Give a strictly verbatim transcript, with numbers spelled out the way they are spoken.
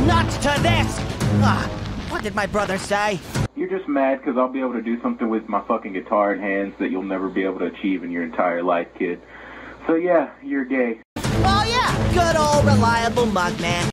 nuts to this! Ah, what did my brother say? You're just mad because I'll be able to do something with my fucking guitar in hands that you'll never be able to achieve in your entire life, kid. So yeah, you're gay. Oh yeah, good old reliable Mugman.